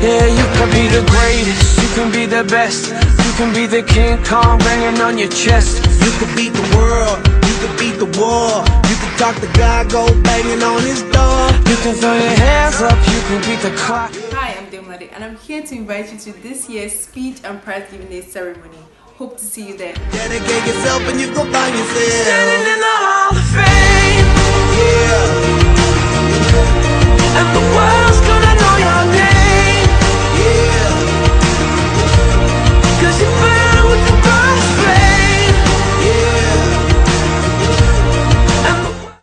Yeah, you can be the greatest, you can be the best, you can be the King Kong banging on your chest. You can beat the world, you can beat the war, you can talk to God, go banging on his door. You can throw your hands up, you can beat the clock. Hi, I'm Bolanle and I'm here to invite you to this year's speech and prize giving day ceremony. Hope to see you there. Dedicate yourself and you go find yourself Standing in the Hall of Fame.